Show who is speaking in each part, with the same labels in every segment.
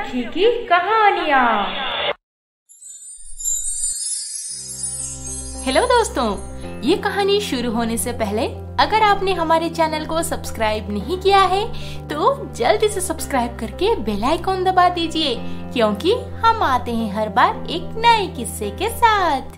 Speaker 1: पक्षी की कहानियाँ।
Speaker 2: हेलो दोस्तों, ये कहानी शुरू होने से पहले अगर आपने हमारे चैनल को सब्सक्राइब नहीं किया है तो जल्दी से सब्सक्राइब करके बेल आइकॉन दबा दीजिए, क्योंकि हम आते हैं हर बार एक नए किस्से के साथ।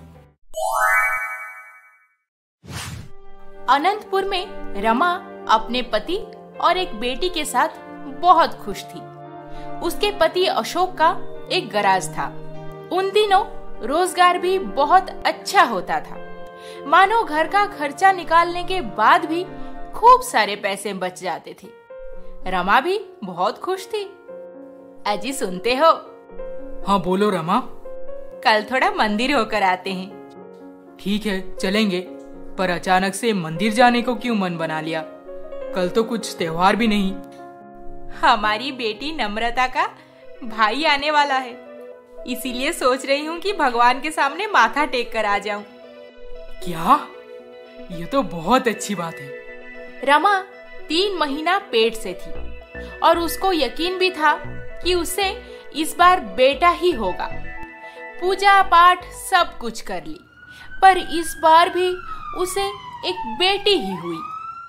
Speaker 2: अनंतपुर में रमा अपने पति और एक बेटी के साथ बहुत खुश थी। उसके पति अशोक का एक गराज था। उन दिनों रोजगार भी बहुत अच्छा होता था। मानो घर का खर्चा निकालने के बाद भी खूब सारे पैसे बच जाते थे। रमा भी बहुत खुश थी। अजी सुनते हो?
Speaker 3: हाँ बोलो रमा।
Speaker 2: कल थोड़ा मंदिर होकर आते हैं।
Speaker 3: ठीक है चलेंगे, पर अचानक से मंदिर जाने को क्यों मन बना लिया? कल तो कुछ त्योहार भी नहीं।
Speaker 2: हमारी बेटी नम्रता का भाई आने वाला है, इसीलिए सोच रही हूँ कि भगवान के सामने माथा टेक कर आ जाऊं।
Speaker 3: क्या? ये तो बहुत अच्छी बात है।
Speaker 2: रमा 3 महीना पेट से थी और उसको यकीन भी था कि उसे इस बार बेटा ही होगा। पूजा पाठ सब कुछ कर ली, पर इस बार भी उसे एक बेटी ही हुई।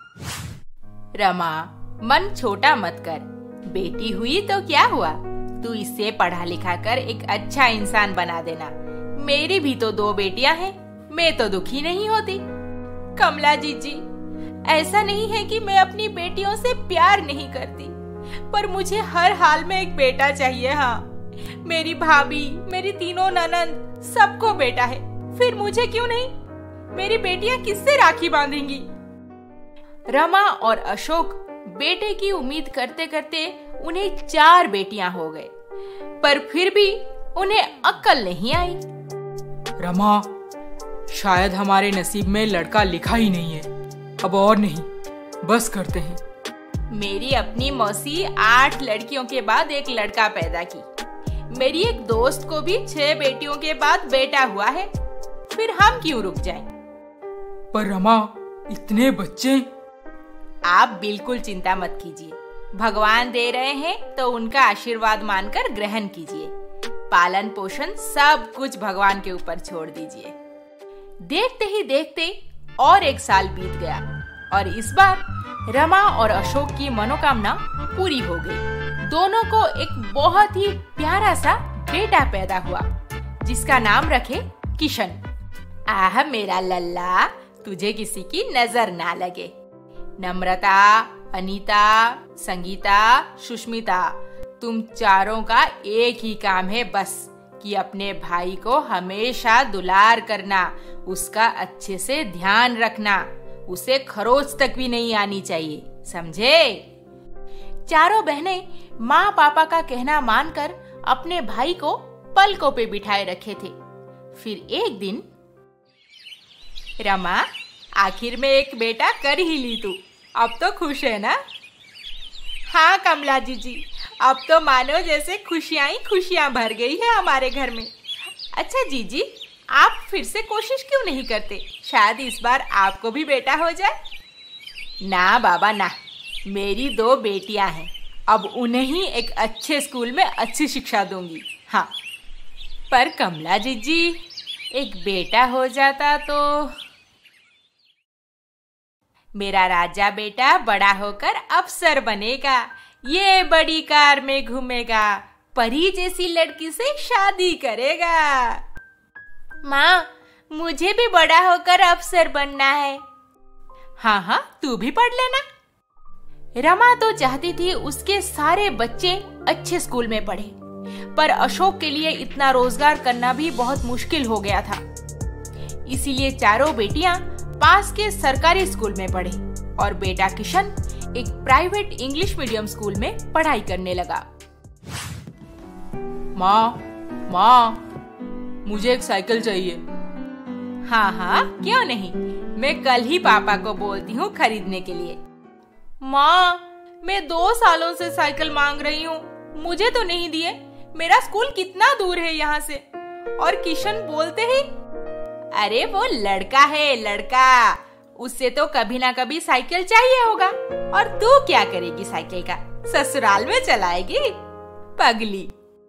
Speaker 2: रमा, मन छोटा मत कर। बेटी हुई तो क्या हुआ, तू इससे पढ़ा लिखा कर एक अच्छा इंसान बना देना। मेरी भी तो 2 बेटियां हैं, मैं तो दुखी नहीं होती। कमला जीजी, ऐसा नहीं है कि मैं अपनी बेटियों से प्यार नहीं करती, पर मुझे हर हाल में एक बेटा चाहिए। हाँ, मेरी भाभी, मेरी 3 ननंद, सबको बेटा है, फिर मुझे क्यों नहीं? मेरी बेटियां किससे राखी बांधेंगी? रमा और अशोक बेटे की उम्मीद करते करते उन्हें 4 बेटियां हो गए, पर फिर भी उन्हें अक्ल नहीं आई।
Speaker 3: रमा, शायद हमारे नसीब में लड़का लिखा ही नहीं है। अब और नहीं, बस करते हैं।
Speaker 2: मेरी अपनी मौसी 8 लड़कियों के बाद एक लड़का पैदा की। मेरी एक दोस्त को भी 6 बेटियों के बाद बेटा हुआ है, फिर हम क्यों रुक जाएं?
Speaker 3: पर रमा, इतने बच्चे?
Speaker 2: आप बिल्कुल चिंता मत कीजिए। भगवान दे रहे हैं तो उनका आशीर्वाद मानकर ग्रहण कीजिए। पालन पोषण सब कुछ भगवान के ऊपर छोड़ दीजिए। देखते ही देखते और 1 साल बीत गया और इस बार रमा और अशोक की मनोकामना पूरी हो गई। दोनों को एक बहुत ही प्यारा सा बेटा पैदा हुआ, जिसका नाम रखे किशन। आह मेरा लल्ला, तुझे किसी की नजर ना लगे। नम्रता, अनीता, संगीता, सुष्मिता, तुम चारों का एक ही काम है बस, कि अपने भाई को हमेशा दुलार करना, उसका अच्छे से ध्यान रखना, उसे खरोच तक भी नहीं आनी चाहिए, समझे? चारों बहनें माँ पापा का कहना मानकर अपने भाई को पलकों पे बिठाए रखे थे। फिर एक दिन, रमा, आखिर में एक बेटा कर ही ली तू, अब तो खुश है ना? हाँ कमला जीजी, अब तो मानो जैसे खुशियां ही खुशियां भर गई है हमारे घर में। अच्छा जीजी, आप फिर से कोशिश क्यों नहीं करते? शायद इस बार आपको भी बेटा हो जाए। ना बाबा ना, मेरी 2 बेटियां हैं, अब उन्हें ही एक अच्छे स्कूल में अच्छी शिक्षा दूंगी। हाँ, पर कमला जीजी, एक बेटा हो जाता तो मेरा राजा बेटा बड़ा होकर अफसर बनेगा, ये बड़ी कार में घूमेगा, परी जैसी लड़की से शादी करेगा। माँ, मुझे भी बड़ा होकर अफसर बनना है। हाँ हाँ, तू भी पढ़ लेना। रमा तो चाहती थी उसके सारे बच्चे अच्छे स्कूल में पढ़े, पर अशोक के लिए इतना रोजगार करना भी बहुत मुश्किल हो गया था। इसीलिए चारों बेटियां पास के सरकारी स्कूल में पढ़े और बेटा किशन एक प्राइवेट इंग्लिश मीडियम स्कूल में पढ़ाई करने लगा।
Speaker 3: माँ, मुझे एक साइकिल चाहिए।
Speaker 2: हाँ हाँ, क्यों नहीं, मैं कल ही पापा को बोलती हूँ खरीदने के लिए। माँ, मैं 2 सालों से साइकिल मांग रही हूँ, मुझे तो नहीं दिए। मेरा स्कूल कितना दूर है यहाँ से। और किशन बोलते ही, अरे वो लड़का है, लड़का, उसे तो कभी ना कभी साइकिल चाहिए होगा। और तू क्या करेगी साइकिल का? ससुराल में चलाएगी? पगली,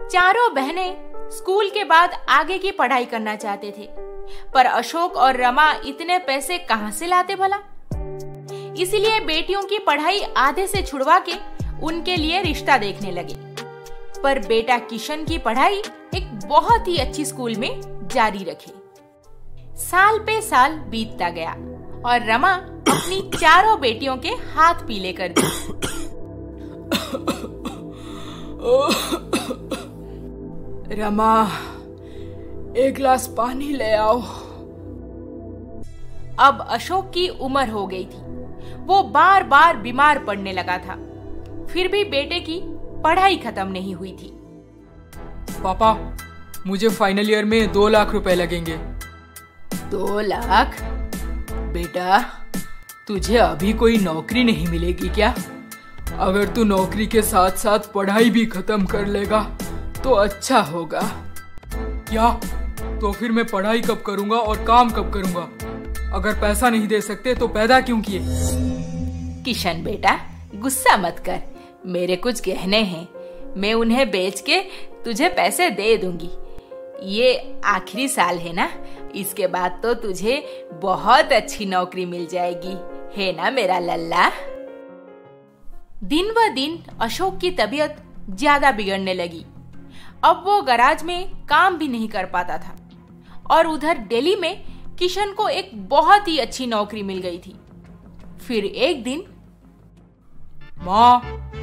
Speaker 2: चारों बहनें स्कूल के बाद आगे की पढ़ाई करना चाहते थे, पर अशोक और रमा इतने पैसे कहां से लाते भला। इसीलिए बेटियों की पढ़ाई आधे से छुड़वा के उनके लिए रिश्ता देखने लगे। पर बेटा किशन की पढ़ाई एक बहुत ही अच्छी स्कूल में जारी रखे। साल पे साल बीतता गया और रमा अपनी चारों बेटियों के हाथ पीले कर दी।
Speaker 3: रमा, एक गिलास पानी ले आओ।
Speaker 2: अब अशोक की उम्र हो गई थी, वो बार बार बीमार पड़ने लगा था। फिर भी बेटे की पढ़ाई खत्म नहीं हुई थी।
Speaker 3: पापा, मुझे फाइनल ईयर में 2 लाख रुपए लगेंगे।
Speaker 2: 2 लाख?
Speaker 3: बेटा, तुझे अभी कोई नौकरी नहीं मिलेगी क्या? अगर तू नौकरी के साथ साथ पढ़ाई भी खत्म कर लेगा तो अच्छा होगा। क्या? तो फिर मैं पढ़ाई कब करूंगा और काम कब करूंगा? अगर पैसा नहीं दे सकते तो पैदा क्यों किए?
Speaker 2: किशन बेटा, गुस्सा मत कर। मेरे कुछ गहने हैं, मैं उन्हें बेच के तुझे पैसे दे दूंगी। ये आखिरी साल है ना, इसके बाद तो तुझे बहुत अच्छी नौकरी मिल जाएगी, है ना मेरा लल्ला? दिन ब दिन अशोक की तबीयत ज्यादा बिगड़ने लगी। अब वो गैराज में काम भी नहीं कर पाता था और उधर दिल्ली में किशन को एक बहुत ही अच्छी नौकरी मिल गई थी। फिर एक दिन,
Speaker 3: माँ,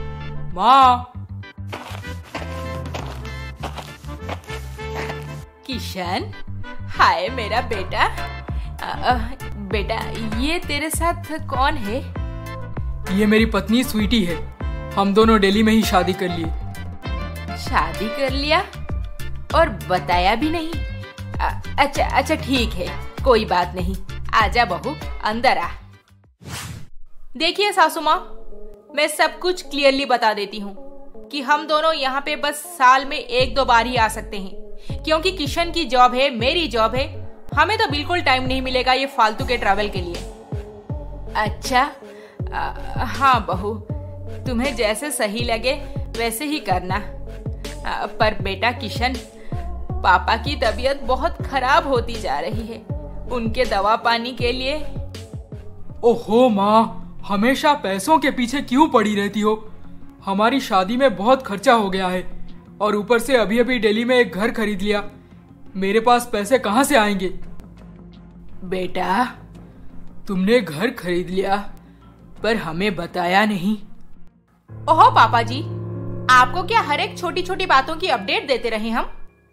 Speaker 2: किशन, हाय मेरा बेटा। बेटा, ये तेरे साथ कौन है?
Speaker 3: ये मेरी पत्नी स्वीटी है। हम दोनों दिल्ली में ही शादी कर लिए।
Speaker 2: शादी कर लिया और बताया भी नहीं? अच्छा ठीक है, कोई बात नहीं। आजा बहू, अंदर आ। देखिए सासू माँ, मैं सब कुछ क्लियरली बता देती हूँ कि हम दोनों यहाँ पे बस साल में 1-2 बार ही आ सकते हैं, क्योंकि किशन की जॉब है, मेरी जॉब है। हमें तो बिल्कुल टाइम नहीं मिलेगा ये फालतू के ट्रैवल के लिए। अच्छा, हाँ बहू, तुम्हें जैसे सही लगे वैसे ही करना। पर बेटा किशन, पापा की तबीयत बहुत खराब होती जा रही है। उनके दवा पानी के लिए।
Speaker 3: ओहो माँ, हमेशा पैसों के पीछे क्यों पड़ी रहती हो? हमारी शादी में बहुत खर्चा हो गया है और ऊपर से अभी अभी दिल्ली में एक घर खरीद लिया। मेरे पास पैसे कहाँ से आएंगे?
Speaker 2: बेटा,
Speaker 3: तुमने घर खरीद लिया पर हमें बताया नहीं।
Speaker 2: ओहो पापा जी, आपको क्या हर एक छोटी छोटी बातों की अपडेट देते रहे हम?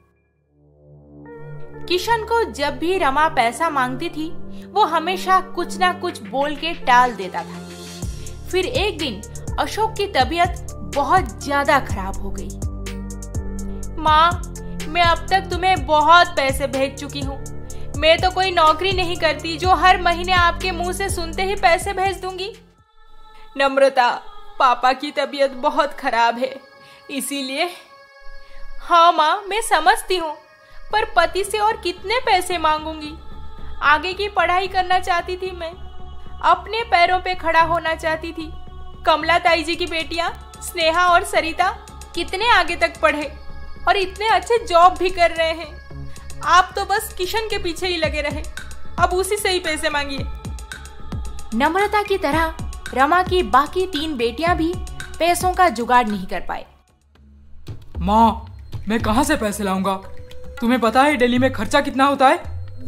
Speaker 2: किशन को जब भी रमा पैसा मांगती थी, वो हमेशा कुछ ना कुछ बोल के टाल देता था। फिर एक दिन अशोक की तबीयत बहुत ज्यादा खराब हो गई। माँ, मैं अब तक तुम्हें बहुत पैसे भेज चुकी हूँ। मैं तो कोई नौकरी नहीं करती जो हर महीने आपके मुंह से सुनते ही पैसे भेज दूंगी। नम्रता, पापा की तबीयत बहुत खराब है, इसीलिए। हाँ माँ, मैं समझती हूँ, पर पति से और कितने पैसे मांगूंगी? आगे की पढ़ाई करना चाहती थी मैं, अपने पैरों पे खड़ा होना चाहती थी। कमला ताई जी की बेटियां स्नेहा और सरिता कितने आगे तक पढ़े और इतने अच्छे जॉब भी कर रहे हैं। आप तो बस किशन के पीछे ही लगे रहे, अब उसी से ही पैसे मांगिए। नम्रता की तरह रमा की बाकी 3 बेटियां भी पैसों का जुगाड़ नहीं कर पाए।
Speaker 3: माँ, मैं कहाँ से पैसे लाऊंगा? तुम्हें पता है दिल्ली में खर्चा कितना होता है?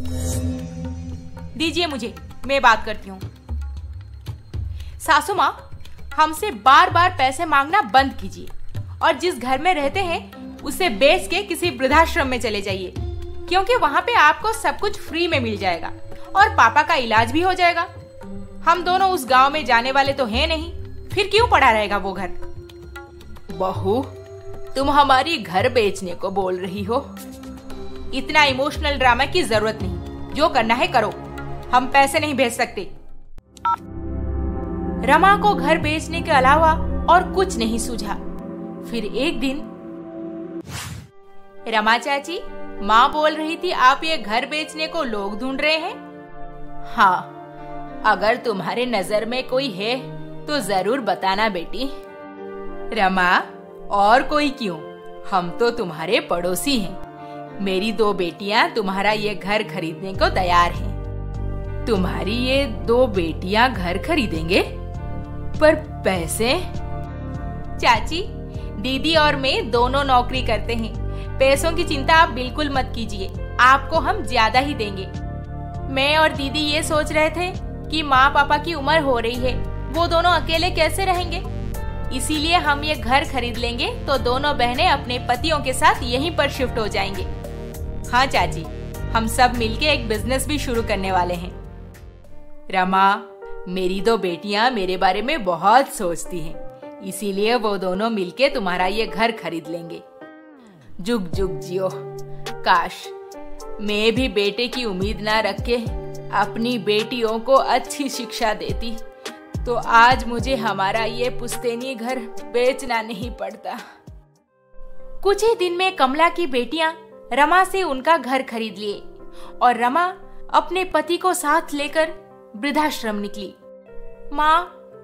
Speaker 2: दीजिए मुझे, मैं बात करती हूँ। सासू माँ, हमसे बार बार पैसे मांगना बंद कीजिए और जिस घर में रहते हैं उसे बेच के किसी वृद्धाश्रम में चले जाइए, क्योंकि वहाँ पे आपको सब कुछ फ्री में मिल जाएगा और पापा का इलाज भी हो जाएगा। हम दोनों उस गांव में जाने वाले तो हैं नहीं, फिर क्यों पड़ा रहेगा वो घर? बहू, तुम हमारी घर बेचने को बोल रही हो? इतना इमोशनल ड्रामा की जरूरत नहीं, जो करना है करो, हम पैसे नहीं भेज सकते। रमा को घर बेचने के अलावा और कुछ नहीं सूझा। फिर एक दिन, रमा चाची, माँ बोल रही थी आप ये घर बेचने को लोग ढूंढ रहे हैं। हाँ, अगर तुम्हारे नजर में कोई है तो जरूर बताना बेटी। रमा, और कोई क्यों, हम तो तुम्हारे पड़ोसी हैं। मेरी 2 बेटियां तुम्हारा ये घर खरीदने को तैयार हैं। तुम्हारी ये 2 बेटियां घर खरीदेंगे? पर पैसे? चाची, दीदी और मैं दोनों नौकरी करते हैं। पैसों की चिंता आप बिल्कुल मत कीजिए, आपको हम ज्यादा ही देंगे। मैं और दीदी ये सोच रहे थे कि माँ पापा की उम्र हो रही है, वो दोनों अकेले कैसे रहेंगे, इसीलिए हम ये घर खरीद लेंगे तो दोनों बहनें अपने पतियों के साथ यहीं पर शिफ्ट हो जाएंगे। हाँ चाची, हम सब मिलके एक बिजनेस भी शुरू करने वाले हैं। रमा, मेरी 2 बेटियां मेरे बारे में बहुत सोचती हैं, इसीलिए वो दोनों मिलके तुम्हारा ये घर खरीद लेंगे। जुग जुग जियो। काश मैं भी बेटे की उम्मीद ना रख के अपनी बेटियों को अच्छी शिक्षा देती, तो आज मुझे हमारा ये पुश्तैनी घर बेचना नहीं पड़ता। कुछ ही दिन में कमला की बेटियां रमा से उनका घर खरीद लिए और रमा अपने पति को साथ लेकर वृद्धाश्रम निकली। माँ,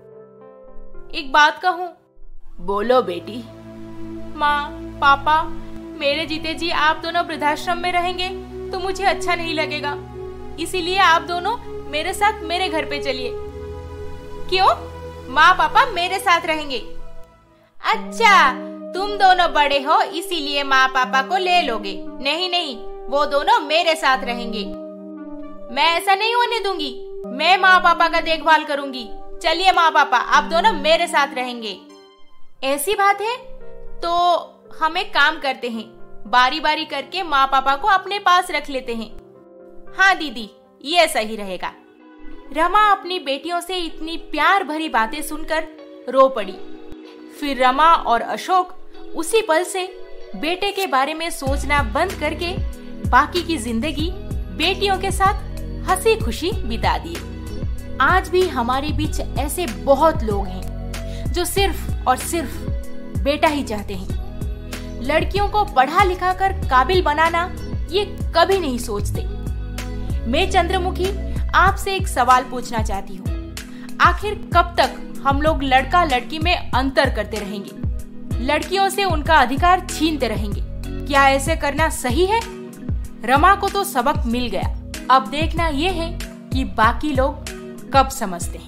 Speaker 2: एक बात कहूँ? बोलो बेटी। माँ, पापा, मेरे जीते जी आप दोनों वृद्धाश्रम में रहेंगे तो मुझे अच्छा नहीं लगेगा, इसीलिए आप दोनों मेरे साथ मेरे घर पे चलिए। क्यों? माँ पापा मेरे साथ रहेंगे। अच्छा, तुम दोनों बड़े हो इसीलिए माँ पापा को ले लोगे। नहीं नहीं, वो दोनों मेरे साथ रहेंगे। मैं ऐसा नहीं होने दूंगी, मैं माँ पापा का देखभाल करूंगी। चलिए माँ पापा, आप दोनों मेरे साथ रहेंगे। ऐसी बात है तो हम एक काम करते हैं, बारी बारी करके माँ पापा को अपने पास रख लेते हैं। हाँ दीदी, ये सही रहेगा। रमा अपनी बेटियों से इतनी प्यार भरी बातें सुनकर रो पड़ी। फिर रमा और अशोक उसी पल से बेटे के बारे में सोचना बंद करके बाकी की जिंदगी बेटियों के साथ हंसी खुशी बिता दिए। आज भी हमारे बीच ऐसे बहुत लोग हैं जो सिर्फ और सिर्फ बेटा ही चाहते हैं। लड़कियों को पढ़ा लिखा कर काबिल बनाना ये कभी नहीं सोचते। मैं चंद्रमुखी आपसे एक सवाल पूछना चाहती हूँ। आखिर कब तक हम लोग लड़का लड़की में अंतर करते रहेंगे, लड़कियों से उनका अधिकार छीनते रहेंगे? क्या ऐसे करना सही है? रमा को तो सबक मिल गया, अब देखना ये है कि बाकी लोग कब समझते हैं।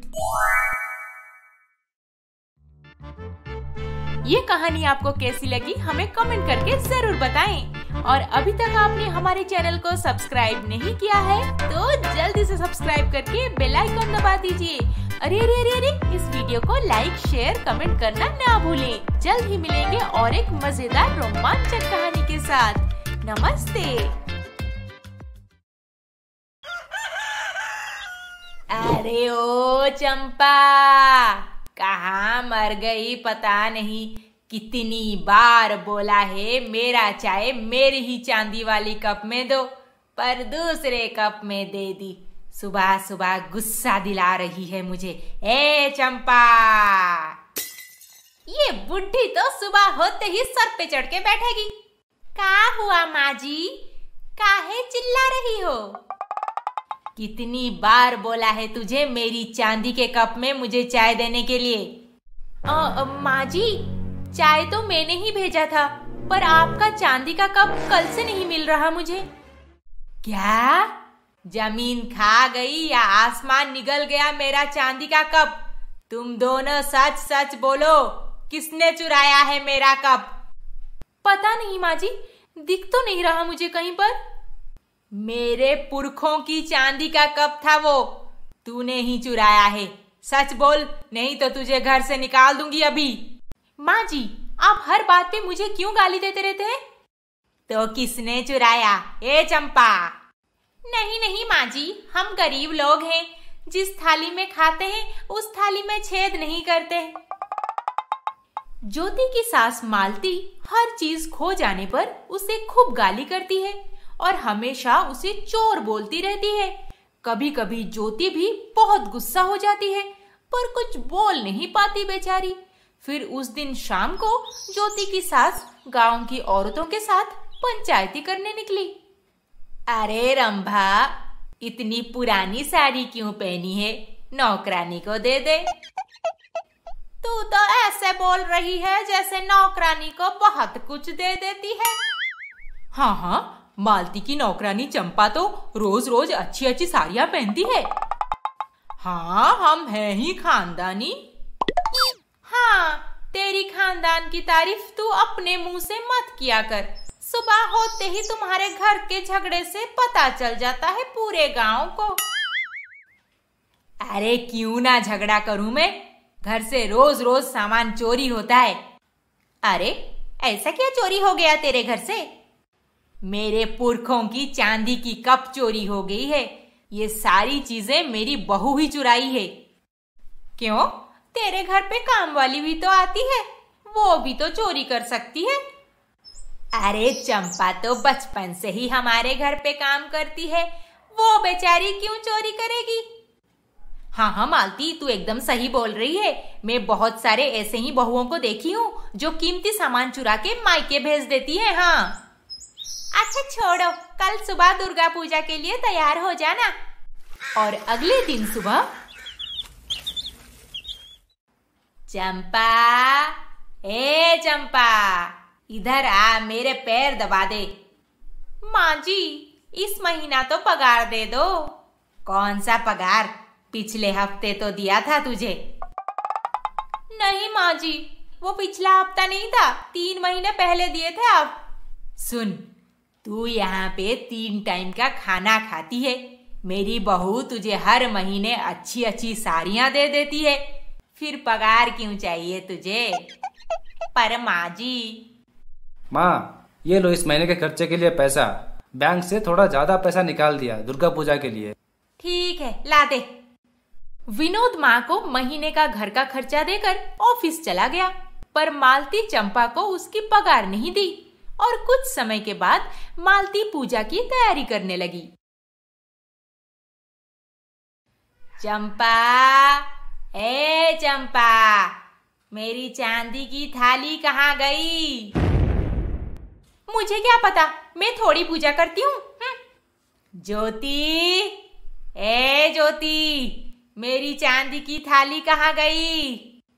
Speaker 2: ये कहानी आपको कैसी लगी हमें कमेंट करके जरूर बताएं। और अभी तक आपने हमारे चैनल को सब्सक्राइब नहीं किया है तो जल्दी से सब्सक्राइब करके बेल आइकन दबा दीजिए। अरे अरे अरे अरे, इस वीडियो को लाइक शेयर कमेंट करना ना भूलें। जल्द ही मिलेंगे और एक मजेदार रोमांचक कहानी के साथ। नमस्ते। अरे ओ चंपा, कहाँ मर गई पता नहीं। कितनी बार बोला है मेरा चाय मेरी ही चांदी वाली कप में दो, पर दूसरे कप में दे दी। सुबह सुबह गुस्सा दिला रही है मुझे। ए चंपा, ये बुढ़ी तो सुबह होते ही सर पे चढ़ के बैठेगी। क्या हुआ माँ जी, काहे चिल्ला रही हो? कितनी बार बोला है तुझे मेरी चांदी के कप में मुझे चाय देने के लिए? माँ जी, चाय तो मैंने ही भेजा था, पर आपका चांदी का कप कल से नहीं मिल रहा मुझे। क्या? जमीन खा गई या आसमान निगल गया मेरा चांदी का कप? तुम दोनों सच सच बोलो, किसने चुराया है मेरा कप? पता नहीं माँ जी, दिख तो नहीं रहा मुझे कहीं पर। मेरे पुरखों की चांदी का कप था वो, तूने ही चुराया है। सच बोल, नहीं तो तुझे घर से निकाल दूंगी अभी। माँ जी, आप हर बात पे मुझे क्यों गाली देते रहते हैं? तो किसने चुराया? ए चंपा। नहीं नहीं माँ जी, हम गरीब लोग हैं, जिस थाली में खाते हैं उस थाली में छेद नहीं करते। ज्योति की सास मालती हर चीज खो जाने पर उसे खूब गाली करती है और हमेशा उसे चोर बोलती रहती है। कभी कभी ज्योति भी बहुत गुस्सा हो जाती है, पर कुछ बोल नहीं पाती बेचारी। फिर उस दिन शाम को ज्योति की सास गांव की औरतों के साथ पंचायती करने निकली। अरे रंभा, इतनी पुरानी साड़ी क्यों पहनी है? नौकरानी को दे दे। तू तो ऐसे बोल रही है जैसे नौकरानी को बहुत कुछ दे देती है।
Speaker 3: हाँ हाँ, मालती की नौकरानी चंपा तो रोज रोज अच्छी अच्छी साड़ियाँ पहनती है। हाँ, हम हैं ही खानदानी।
Speaker 2: हाँ, तेरी खानदान की तारीफ तू अपने मुंह से मत किया कर। सुबह होते ही तुम्हारे घर के झगड़े से पता चल जाता है पूरे गांव को।
Speaker 3: अरे क्यों ना झगड़ा करूं मैं, घर से रोज रोज सामान चोरी होता है।
Speaker 2: अरे ऐसा क्या चोरी हो गया तेरे घर से?
Speaker 3: मेरे पुरखों की चांदी की कप चोरी हो गई है। ये सारी चीजें मेरी बहू ही चुराई है।
Speaker 2: क्यों? तेरे घर पे काम वाली भी तो आती है, वो भी तो चोरी कर सकती है।
Speaker 3: अरे चंपा तो बचपन से ही हमारे घर पे काम करती है, वो बेचारी क्यों चोरी करेगी?
Speaker 2: हाँ हाँ मालती, तू एकदम सही बोल रही है। मैं बहुत सारे ऐसे ही बहुओं को देखी हूँ जो कीमती सामान चुरा के मायके भेज देती है। हाँ अच्छा छोड़ो, कल सुबह दुर्गा पूजा के लिए तैयार हो जाना।
Speaker 3: और अगले दिन सुबह
Speaker 2: चंपा, ए चंपा, इधर आ, मेरे पैर दबा दे। माँ जी, इस महीना तो पगार दे दो।
Speaker 3: कौन सा पगार? पिछले हफ्ते तो दिया था तुझे।
Speaker 2: नहीं माँ जी, वो पिछला हफ्ता नहीं था, 3 महीने पहले दिए थे आप।
Speaker 3: सुन, तू यहाँ पे 3 टाइम का खाना खाती है। मेरी बहू तुझे हर महीने अच्छी अच्छी साड़ियाँ दे देती है, फिर पगार क्यों चाहिए तुझे?
Speaker 2: पर माँ जी।
Speaker 1: माँ, ये लो इस महीने के खर्चे के लिए पैसा। बैंक से थोड़ा ज्यादा पैसा निकाल दिया दुर्गा पूजा के लिए।
Speaker 2: ठीक है, ला दे।
Speaker 3: विनोद माँ को महीने का घर का खर्चा देकर ऑफिस चला गया, पर मालती चंपा को उसकी पगार नहीं दी और कुछ समय के बाद मालती पूजा की तैयारी करने लगी।
Speaker 2: चंपा, ए चंपा, मेरी चांदी की थाली कहाँ गई? मुझे क्या पता, मैं थोड़ी पूजा करती हूँ। ज्योति, ए ज्योति, मेरी चांदी की थाली कहाँ गई?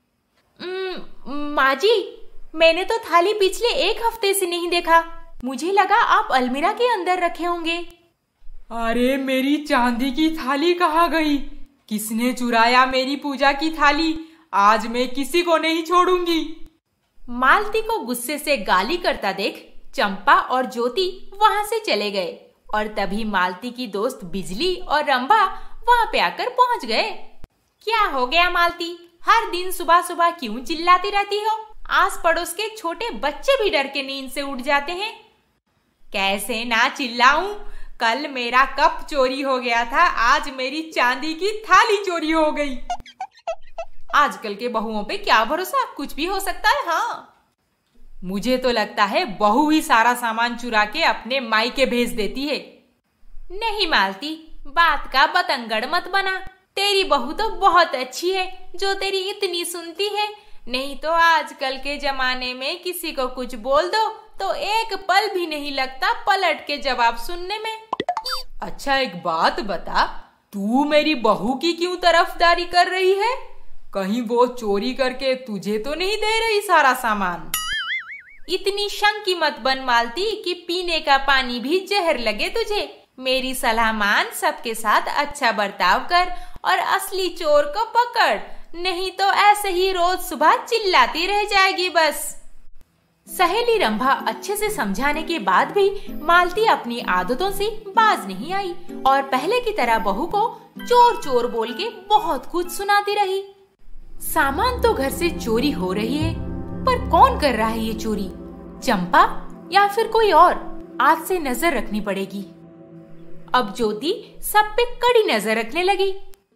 Speaker 3: माँ जी, मैंने तो थाली पिछले 1 हफ्ते से नहीं देखा। मुझे लगा आप अलमीरा के अंदर रखे होंगे। अरे मेरी चांदी की थाली कहाँ गई? किसने चुराया मेरी पूजा की थाली? आज मैं किसी को नहीं छोड़ूंगी।
Speaker 2: मालती को गुस्से से गाली करता देख चंपा और ज्योति वहां से चले गए और तभी मालती की दोस्त बिजली और रंभा वहां पे आकर पहुंच गए। क्या हो गया मालती, हर दिन सुबह सुबह क्यों चिल्लाती रहती हो? आस पड़ोस के छोटे बच्चे भी डर के नींद से उठ जाते हैं।
Speaker 3: कैसे ना चिल्लाऊं, कल मेरा कप चोरी हो गया था, आज मेरी चांदी की थाली चोरी हो गई।
Speaker 2: आजकल के बहुओं पे क्या भरोसा, कुछ भी हो सकता है। हाँ,
Speaker 3: मुझे तो लगता है बहू ही सारा सामान चुरा के अपने मायके भेज देती है।
Speaker 2: नहीं मालती, बात का बतंगड़ मत बना। तेरी बहू तो बहुत अच्छी है जो तेरी इतनी सुनती है, नहीं तो आजकल के जमाने में किसी को कुछ बोल दो तो एक पल भी नहीं लगता पलट के जवाब सुनने में।
Speaker 3: अच्छा एक बात बता, तू मेरी बहू की क्यों तरफदारी कर रही है? कहीं वो चोरी करके तुझे तो नहीं दे रही सारा सामान?
Speaker 2: इतनी शंकी मत बन मालती कि पीने का पानी भी जहर लगे तुझे। मेरी सलाह मान, सबके साथ अच्छा बर्ताव कर और असली चोर को पकड़, नहीं तो ऐसे ही रोज सुबह चिल्लाती रह जाएगी बस।
Speaker 3: सहेली रंभा अच्छे से समझाने के बाद भी मालती अपनी आदतों से बाज नहीं आई और पहले की तरह बहू को चोर चोर बोल के बहुत कुछ सुनाती रही। सामान तो घर से चोरी हो रही है, पर कौन कर रहा है ये चोरी? चंपा या फिर कोई और? आज से नजर रखनी पड़ेगी। अब ज्योति सब पे कड़ी नजर रखने लगी।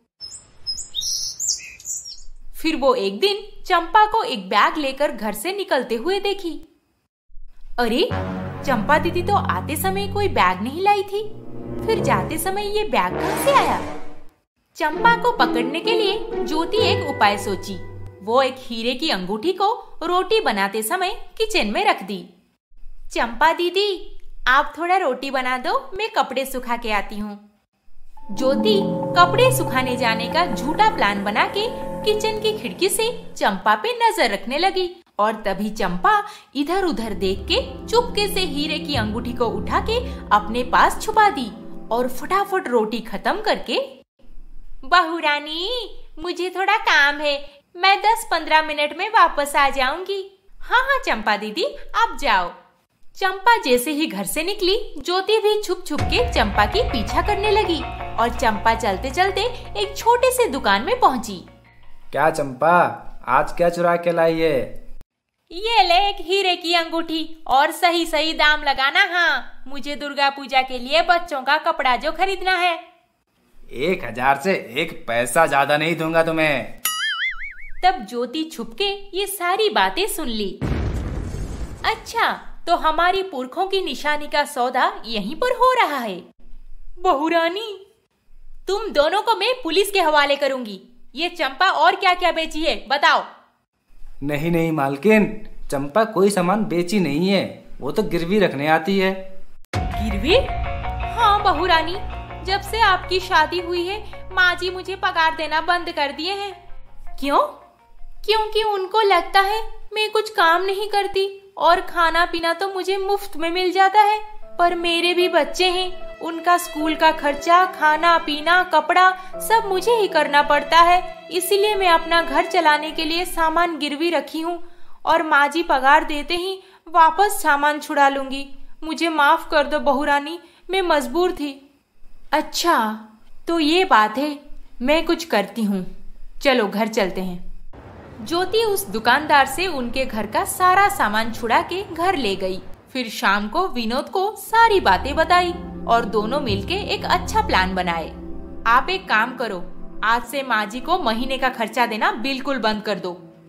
Speaker 3: फिर वो एक दिन चंपा को एक बैग लेकर घर से निकलते हुए देखी। अरे, चंपा दीदी तो आते समय कोई बैग नहीं लाई थी, फिर जाते समय ये बैग कहाँ से आया? चंपा को पकड़ने के लिए ज्योति एक उपाय सोची। वो एक हीरे की अंगूठी को रोटी बनाते समय किचन में रख दी।
Speaker 2: चंपा दीदी, आप थोड़ा रोटी बना दो, मैं कपड़े सुखा के आती हूँ।
Speaker 3: ज्योति कपड़े सुखाने जाने का झूठा प्लान बना के
Speaker 2: किचन की खिड़की से चंपा पे नजर रखने लगी और तभी चंपा इधर उधर देख के चुपके से हीरे की अंगूठी को उठा के अपने पास छुपा दी और फटाफट रोटी खत्म करके, बहू रानी मुझे थोड़ा काम है, मैं 10-15 मिनट में वापस आ जाऊंगी। हाँ हाँ चंपा दीदी आप जाओ। चंपा जैसे ही घर से निकली, ज्योति भी छुप छुप के चंपा की पीछा करने लगी और चंपा चलते चलते एक छोटे से दुकान में पहुंची।
Speaker 1: क्या चंपा, आज क्या चुरा के लाई है?
Speaker 2: ये ले एक हीरे की अंगूठी और सही सही दाम लगाना। हाँ, मुझे दुर्गा पूजा के लिए बच्चों का कपड़ा जो खरीदना है।
Speaker 1: 1000 से 1 पैसा ज्यादा नहीं दूंगा तुम्हें।
Speaker 2: तब ज्योति छुपके ये सारी बातें सुन ली। अच्छा, तो हमारी पुरखों की निशानी का सौदा यहीं पर हो रहा है। बहू रानी, तुम दोनों को मैं पुलिस के हवाले करूंगी। ये चंपा और क्या क्या बेची है बताओ।
Speaker 1: नहीं नहीं मालकिन, चंपा कोई सामान बेची नहीं है, वो तो गिरवी रखने आती है।
Speaker 2: गिरवी? हाँ बहू रानी, जब से आपकी शादी हुई है माँ जी मुझे पगार देना बंद कर दिए हैं। क्यों? क्योंकि उनको लगता है मैं कुछ काम नहीं करती और खाना पीना तो मुझे मुफ्त में मिल जाता है, पर मेरे भी बच्चे हैं, उनका स्कूल का खर्चा, खाना पीना, कपड़ा सब मुझे ही करना पड़ता है। इसीलिए मैं अपना घर चलाने के लिए सामान गिरवी रखी हूँ और माँ जी पगार देते ही वापस सामान छुड़ा लूंगी। मुझे माफ कर दो बहू रानी, मैं मजबूर थी। अच्छा तो ये बात है, मैं कुछ करती हूँ, चलो घर चलते हैं। ज्योति उस दुकानदार से उनके घर का सारा सामान छुड़ा के घर ले गई। फिर शाम को विनोद को सारी बातें बताई और दोनों मिलके एक अच्छा प्लान बनाए। आप एक काम करो, आज से माँ जी को महीने का खर्चा देना बिल्कुल बंद कर दो।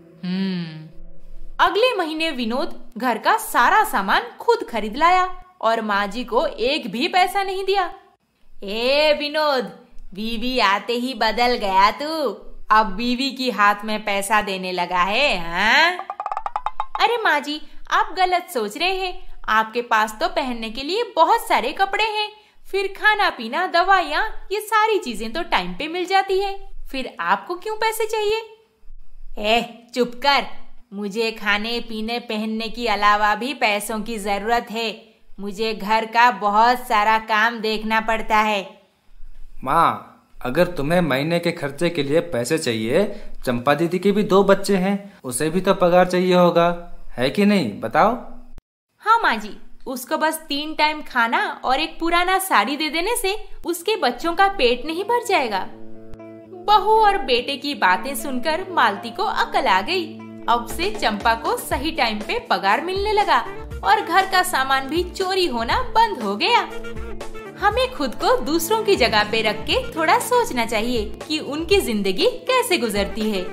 Speaker 2: अगले महीने विनोद घर का सारा सामान खुद खरीद लाया और माँ जी को एक भी पैसा नहीं दिया। ए विनोद, बीवी आते ही बदल गया तू, अब बीवी की हाथ में पैसा देने लगा है। हाँ? अरे माँ जी, आप गलत सोच रहे हैं। आपके पास तो पहनने के लिए बहुत सारे कपड़े हैं, फिर खाना पीना, दवाइयाँ, ये सारी चीजें तो टाइम पे मिल जाती है, फिर आपको क्यों पैसे चाहिए? चुप कर, मुझे खाने पीने पहनने के अलावा भी पैसों की जरूरत है। मुझे घर का बहुत सारा काम देखना पड़ता है।
Speaker 1: माँ, अगर तुम्हें महीने के खर्चे के लिए पैसे चाहिए, चंपा दीदी के भी 2 बच्चे हैं, उसे भी तो पगार चाहिए होगा, है कि नहीं? बताओ।
Speaker 2: हाँ माँ जी, उसको बस 3 टाइम खाना और एक पुराना साड़ी दे देने से उसके बच्चों का पेट नहीं भर जाएगा। बहू और बेटे की बातें सुनकर मालती को अकल आ गई। अब से चंपा को सही टाइम पे पगार मिलने लगा और घर का सामान भी चोरी होना बंद हो गया। हमें खुद को दूसरों की जगह पे रख के थोड़ा सोचना चाहिए कि उनकी जिंदगी कैसे गुजरती है।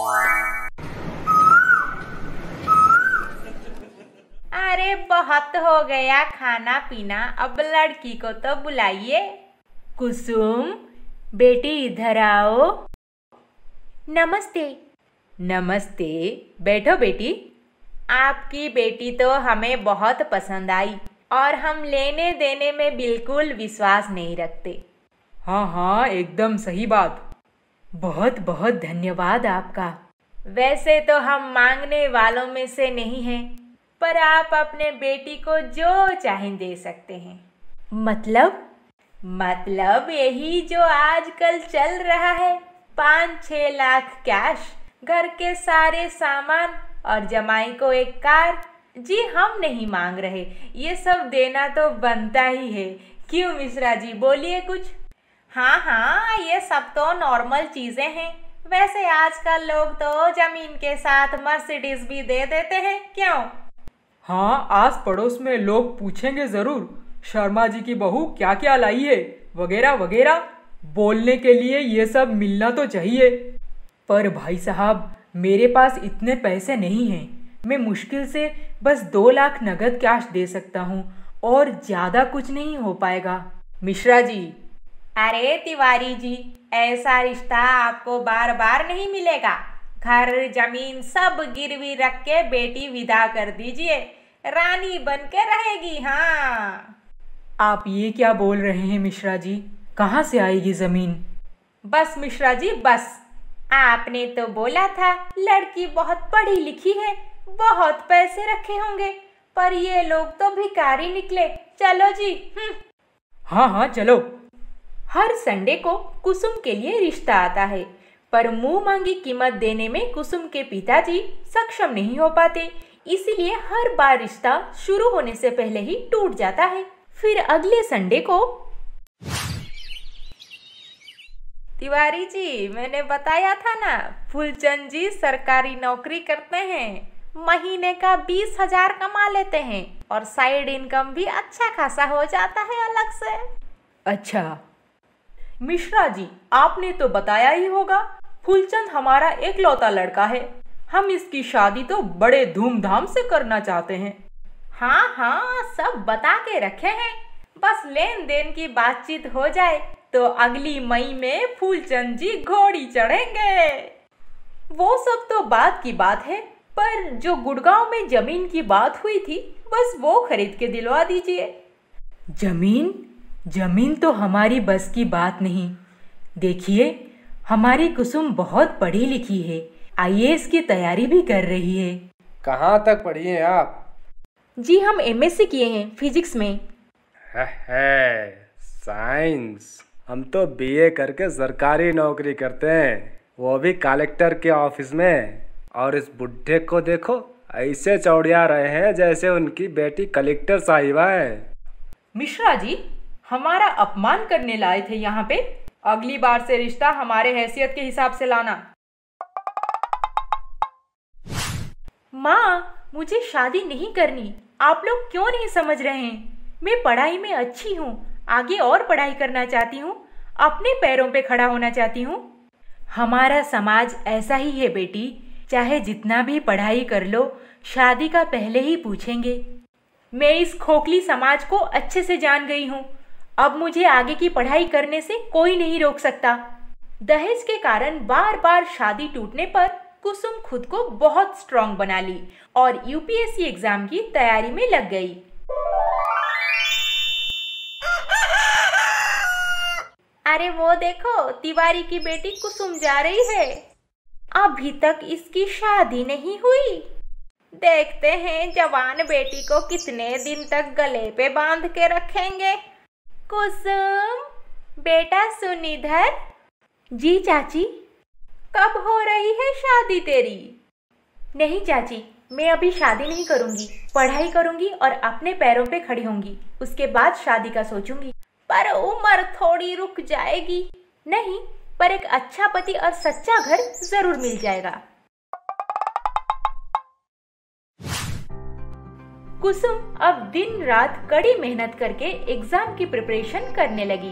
Speaker 2: अरे बहुत हो गया खाना पीना, अब लड़की को तो बुलाइए। कुसुम बेटी इधर आओ। नमस्ते। नमस्ते, बैठो बेटी। आपकी बेटी तो हमें बहुत पसंद आई और हम लेने देने में बिल्कुल विश्वास नहीं रखते।
Speaker 3: हाँ हाँ, एकदम सही बात। बहुत बहुत धन्यवाद आपका।
Speaker 2: वैसे तो हम मांगने वालों में से नहीं हैं, पर आप अपने बेटी को जो चाहें दे सकते हैं। मतलब यही जो आजकल चल रहा है, 5-6 लाख कैश, घर के सारे सामान और जमाई को एक कार। जी हम नहीं मांग रहे, ये सब देना तो बनता ही है। क्यों मिश्रा जी, बोलिए कुछ। हाँ, ये सब तो नॉर्मल चीजें हैं। वैसे आजकल लोग तो जमीन के साथ मर्सिडीज भी दे देते हैं, क्यों?
Speaker 3: हाँ, आस पड़ोस में लोग पूछेंगे जरूर, शर्मा जी की बहू क्या क्या लाई है, वगैरह वगैरह। बोलने के लिए ये सब मिलना तो चाहिए। पर भाई साहब, मेरे पास इतने पैसे नहीं हैं। मैं मुश्किल से बस 2 लाख नगद कैश दे सकता हूँ और ज़्यादा कुछ नहीं हो पाएगा मिश्रा जी।
Speaker 2: अरे तिवारी जी, ऐसा रिश्ता आपको बार बार नहीं मिलेगा। घर जमीन सब गिरवी रख के बेटी विदा कर दीजिए, रानी बन के रहेगी। हाँ,
Speaker 3: आप ये क्या बोल रहे हैं मिश्रा जी? कहाँ से आएगी जमीन?
Speaker 2: बस मिश्रा जी बस, आपने तो बोला था लड़की बहुत पढ़ी लिखी है, बहुत पैसे रखे होंगे, पर ये लोग तो भिखारी निकले। चलो जी।
Speaker 3: हाँ हाँ चलो।
Speaker 2: हर संडे को कुसुम के लिए रिश्ता आता है, पर मुंह मांगी कीमत देने में कुसुम के पिताजी सक्षम नहीं हो पाते, इसीलिए हर बार रिश्ता शुरू होने से पहले ही टूट जाता है। फिर अगले संडे को, तिवारी जी मैंने बताया था ना, फूलचंद जी सरकारी नौकरी करते हैं, महीने का 20,000 कमा लेते हैं और साइड इनकम भी अच्छा खासा हो जाता है अलग से।
Speaker 3: अच्छा।
Speaker 2: मिश्रा जी आपने तो बताया ही होगा, फूलचंद हमारा एकलौता लड़का है, हम इसकी शादी तो बड़े धूमधाम से करना चाहते हैं। हाँ हाँ सब बता के रखे हैं, बस लेन देन की बातचीत हो जाए तो अगली मई में फूलचंद जी घोड़ी चढ़ेंगे। वो सब तो बात की बात है, पर जो गुड़गांव में जमीन की बात हुई थी बस वो खरीद के दिलवा दीजिए।
Speaker 3: जमीन तो हमारी बस की बात नहीं। देखिए हमारी कुसुम बहुत पढ़ी लिखी है, IAS की तैयारी भी कर रही है।
Speaker 1: कहाँ तक पढ़ी हैं आप?
Speaker 2: जी हम MSc किए हैं फिजिक्स में।
Speaker 4: है साइंस। हम तो BA करके सरकारी नौकरी करते हैं, वो भी कलेक्टर के ऑफिस में। और इस बुढ़े को देखो, ऐसे चौड़िया रहे हैं जैसे उनकी बेटी कलेक्टर साहिबा है।
Speaker 2: मिश्रा जी हमारा अपमान करने लाए थे यहाँ पे, अगली बार से रिश्ता हमारे हैसियत के हिसाब से लाना। माँ मुझे शादी नहीं करनी, आप लोग क्यों नहीं समझ रहे हैं? मैं पढ़ाई में अच्छी हूँ, आगे और पढ़ाई करना चाहती हूँ, अपने पैरों पे खड़ा होना चाहती हूँ।
Speaker 3: हमारा समाज ऐसा ही है बेटी, चाहे जितना भी पढ़ाई कर लो, शादी का पहले ही पूछेंगे।
Speaker 2: मैं इस खोखली समाज को अच्छे से जान गई हूँ, अब मुझे आगे की पढ़ाई करने से कोई नहीं रोक सकता। दहेज के कारण बार बार शादी टूटने पर कुसुम खुद को बहुत स्ट्रांग बना ली और UPSC एग्जाम की तैयारी में लग गई। अरे वो देखो तिवारी की बेटी कुसुम जा रही है, अभी तक इसकी शादी नहीं हुई। देखते हैं जवान बेटी को कितने दिन तक गले पे बांध के रखेंगे। कुसुम बेटा सुन इधर।
Speaker 3: जी चाची।
Speaker 2: कब हो रही है शादी तेरी?
Speaker 3: नहीं चाची, मैं अभी शादी नहीं करूंगी, पढ़ाई करूंगी और अपने पैरों पे खड़ी होंगी, उसके बाद शादी का सोचूंगी।
Speaker 2: पर उम्र थोड़ी रुक जाएगी।
Speaker 3: नहीं, पर एक अच्छा पति और सच्चा घर जरूर मिल जाएगा।
Speaker 2: कुसुम अब दिन रात कड़ी मेहनत करके एग्जाम की प्रिपरेशन करने लगी।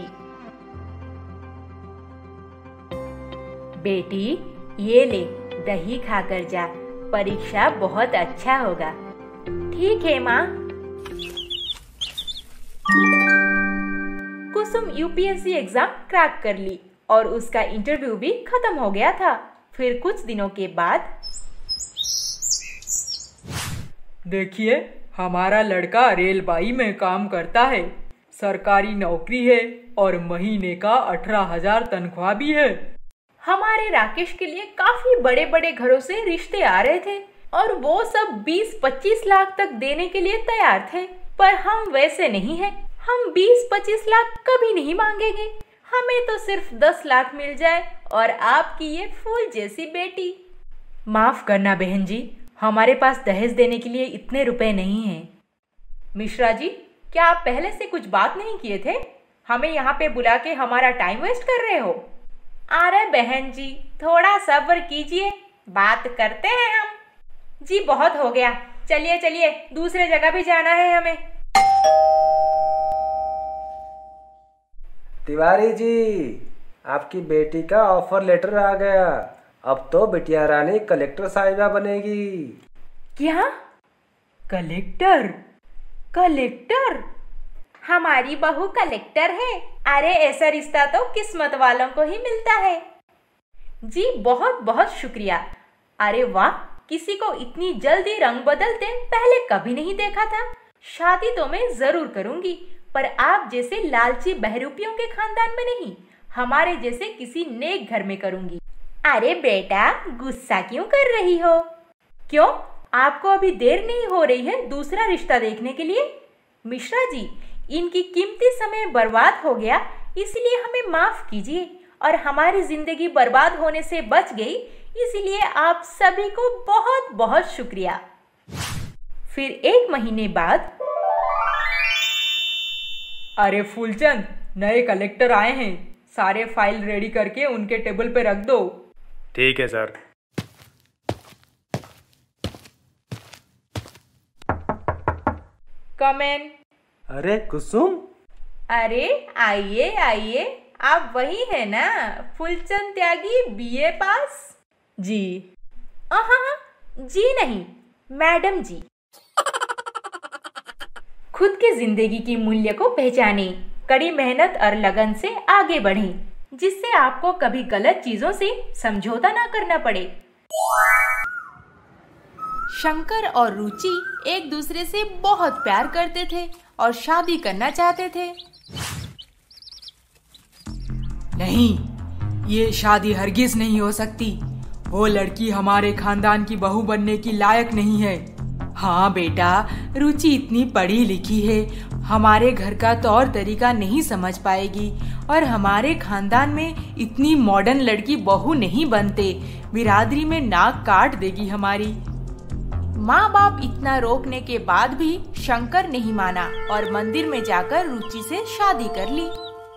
Speaker 3: बेटी ये ले, दही खाकर जा, परीक्षा बहुत अच्छा होगा।
Speaker 2: ठीक है माँ। कुसुम UPSC एग्जाम क्रैक कर ली और उसका इंटरव्यू भी खत्म हो गया था। फिर कुछ दिनों के बाद,
Speaker 3: देखिए हमारा लड़का रेलबाई में काम करता है, सरकारी नौकरी है और महीने का 18,000 तनख्वाह भी है।
Speaker 2: हमारे राकेश के लिए काफी बड़े बड़े घरों से रिश्ते आ रहे थे और वो सब 20-25 लाख तक देने के लिए तैयार थे, पर हम वैसे नहीं हैं। हम 20-25 लाख कभी नहीं मांगेंगे, हमें तो सिर्फ 10 लाख मिल जाए और आपकी ये फूल जैसी बेटी।
Speaker 3: माफ करना बहन जी, हमारे पास दहेज देने के लिए इतने रुपए नहीं हैं।
Speaker 2: मिश्रा जी क्या आप पहले से कुछ बात नहीं किए थे? हमें यहाँ पे बुला के हमारा टाइम वेस्ट कर रहे हो? अरे बहन जी थोड़ा सब्र कीजिए, बात करते हैं हम। जी बहुत हो गया, चलिए चलिए दूसरे जगह भी जाना है हमें।
Speaker 4: तिवारी जी आपकी बेटी का ऑफर लेटर आ गया, अब तो बिटिया रानी कलेक्टर साहिबा बनेगी।
Speaker 3: क्या? कलेक्टर? कलेक्टर?
Speaker 2: हमारी बहू कलेक्टर है। अरे ऐसा रिश्ता तो किस्मत वालों को ही मिलता है। जी बहुत बहुत शुक्रिया। अरे वाह, किसी को इतनी जल्दी रंग बदलते पहले कभी नहीं देखा था। शादी तो मैं जरूर करूंगी, पर आप जैसे लालची बहरूपियों के खानदान में नहीं, हमारे जैसे किसी नेक घर में करूंगी। अरे बेटा, गुस्सा क्यों कर रही हो? क्यों, आपको अभी देर नहीं हो रही है दूसरा रिश्ता देखने के लिए? मिश्रा जी, इनकी कीमती समय बर्बाद हो गया, इसलिए हमें माफ कीजिए। और हमारी जिंदगी बर्बाद होने से बच गई, इसलिए आप सभी को बहुत बहुत शुक्रिया। फिर 1 महीने बाद।
Speaker 3: अरे फूलचंद, नए कलेक्टर आए हैं, सारे फाइल रेडी करके उनके टेबल पे रख दो।
Speaker 4: ठीक है सर।
Speaker 2: कम इन।
Speaker 4: अरे कुसुम।
Speaker 2: अरे आइए आइए, आप वही है ना, फूलचंद त्यागी, बीए पास?
Speaker 3: जी।
Speaker 2: हाँ, जी नहीं, मैडम जी। खुद की जिंदगी की मूल्य को पहचाने, कड़ी मेहनत और लगन से आगे बढ़ें, जिससे आपको कभी गलत चीजों से समझौता ना करना पड़े। शंकर और रुचि एक दूसरे से बहुत प्यार करते थे और शादी करना चाहते थे।
Speaker 3: नहीं, ये शादी हरगिज नहीं हो सकती। वो लड़की हमारे खानदान की बहू बनने की लायक नहीं है। हाँ बेटा, रुचि इतनी पढ़ी लिखी है, हमारे घर का तौर तरीका नहीं समझ पाएगी और हमारे खानदान में इतनी मॉडर्न लड़की बहू नहीं बनते, बिरादरी में नाक काट देगी हमारी।
Speaker 2: माँ बाप इतना रोकने के बाद भी शंकर नहीं माना और मंदिर में जाकर रुचि से शादी कर ली।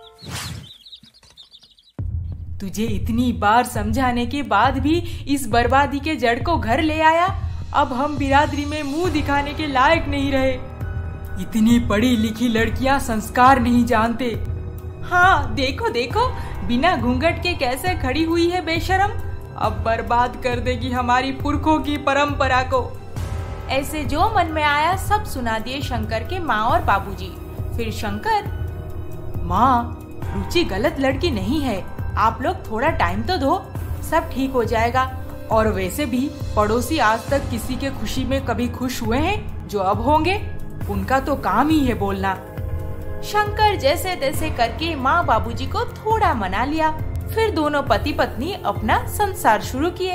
Speaker 3: तुझे इतनी बार समझाने के बाद भी इस बर्बादी के जड़ को घर ले आया। अब हम बिरादरी में मुंह दिखाने के लायक नहीं रहे। इतनी पढ़ी लिखी लड़कियां संस्कार नहीं जानते। हाँ देखो देखो, बिना घूंघट के कैसे खड़ी हुई है बेशरम। अब बर्बाद कर देगी हमारी पुरखों की परंपरा को।
Speaker 2: ऐसे जो मन में आया सब सुना दिए शंकर के माँ और बाबूजी। फिर शंकर,
Speaker 3: माँ, रुचि गलत लड़की नहीं है, आप लोग थोड़ा टाइम तो दो, सब ठीक हो जाएगा। और वैसे भी पड़ोसी आज तक किसी के खुशी में कभी खुश हुए हैं जो अब होंगे? उनका तो काम ही है बोलना।
Speaker 2: शंकर जैसे तैसे करके माँ बाबूजी को थोड़ा मना लिया। फिर दोनों पति पत्नी अपना संसार शुरू किए।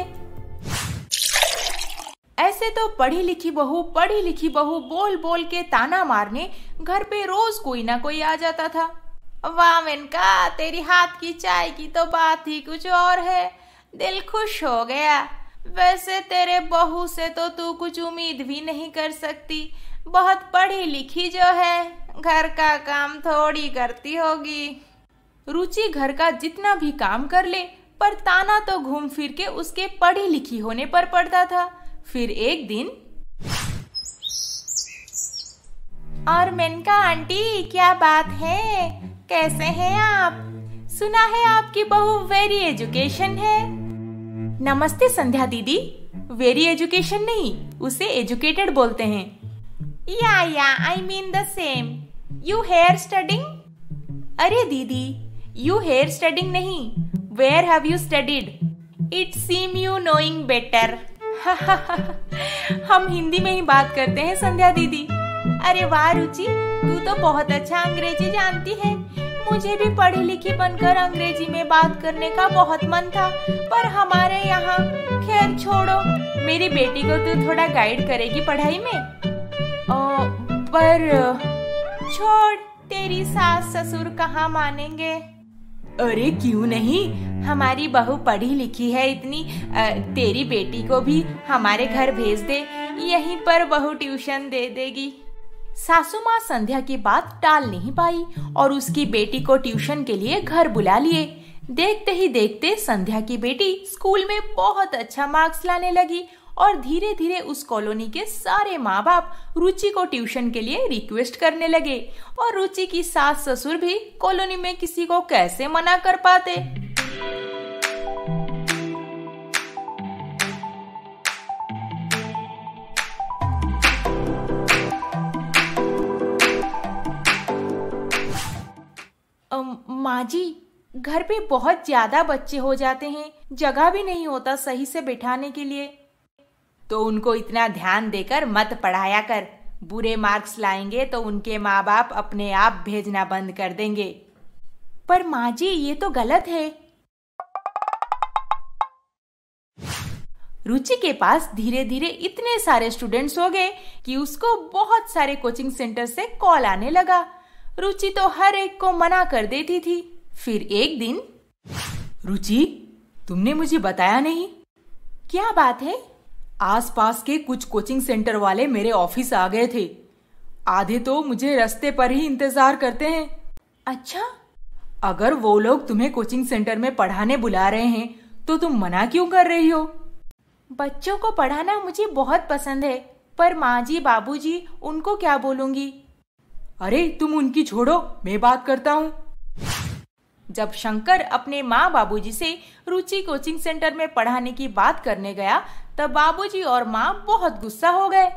Speaker 2: ऐसे तो पढ़ी लिखी बहू बोल बोल के ताना मारने घर पे रोज कोई ना कोई आ जाता था। वाह मेनका, तेरी हाथ की चाय की तो बात ही कुछ और है, दिल खुश हो गया। वैसे तेरे बहू से तो तू कुछ उम्मीद भी नहीं कर सकती, बहुत पढ़ी लिखी जो है, घर का काम थोड़ी करती होगी। रुचि घर का जितना भी काम कर ले, पर ताना तो घूम फिर के उसके पढ़ी लिखी होने पर पड़ता था। फिर एक दिन, और मेनका आंटी, क्या बात है, कैसे हैं आप? सुना है आपकी बहू वेरी एजुकेशन है। नमस्ते संध्या दीदी, वेरी एजुकेशन नहीं, उसे एजुकेटेड बोलते हैं। या I mean the same. You here studying? अरे दीदी, यू हेयर स्टडिंग नहीं, where have you studied? It seem you knowing better. हम हिंदी में ही बात करते हैं संध्या दीदी। अरे वाह रुचि, तू तो बहुत अच्छा अंग्रेजी जानती है। मुझे भी पढ़ी लिखी बनकर अंग्रेजी में बात करने का बहुत मन था, पर हमारे यहाँ, खैर छोड़ो। मेरी बेटी को तू थोड़ा गाइड करेगी पढ़ाई में? पर छोड़, तेरी सास ससुर कहाँ मानेंगे। अरे क्यों नहीं, हमारी बहू पढ़ी लिखी है इतनी, तेरी बेटी को भी हमारे घर भेज दे, यहीं पर बहू ट्यूशन दे देगी। सासू माँ संध्या की बात टाल नहीं पाई और उसकी बेटी को ट्यूशन के लिए घर बुला लिए। देखते ही देखते संध्या की बेटी स्कूल में बहुत अच्छा मार्क्स लाने लगी और धीरे धीरे उस कॉलोनी के सारे माँ बाप रुचि को ट्यूशन के लिए रिक्वेस्ट करने लगे और रुचि की सास ससुर भी कॉलोनी में किसी को कैसे मना कर पाते। माँ जी, घर पे बहुत ज्यादा बच्चे हो जाते हैं, जगह भी नहीं होता सही से बिठाने के लिए। तो उनको इतना ध्यान देकर मत पढ़ाया कर, बुरे मार्क्स लाएंगे तो उनके माँ बाप अपने आप भेजना बंद कर देंगे। पर माँ जी, ये तो गलत है। रुचि के पास धीरे धीरे इतने सारे स्टूडेंट्स हो गए कि उसको बहुत सारे कोचिंग सेंटर से कॉल आने लगा। रुचि तो हर एक को मना कर देती थी। फिर एक दिन, रुचि, तुमने मुझे बताया नहीं। क्या बात है? आसपास के कुछ कोचिंग सेंटर वाले मेरे ऑफिस आ गए थे। आधे तो मुझे रास्ते पर ही इंतजार करते हैं। अच्छा, अगर वो लोग तुम्हें कोचिंग सेंटर में पढ़ाने बुला रहे हैं तो तुम मना क्यों कर रही हो? बच्चों को पढ़ाना मुझे बहुत पसंद है, पर माँ जी बाबूजी उनको क्या बोलूंगी? अरे तुम उनकी छोड़ो, मैं बात करता हूँ। जब शंकर अपने माँ बाबूजी से रुचि कोचिंग सेंटर में पढ़ाने की बात करने गया तब बाबूजी और माँ बहुत गुस्सा हो गए।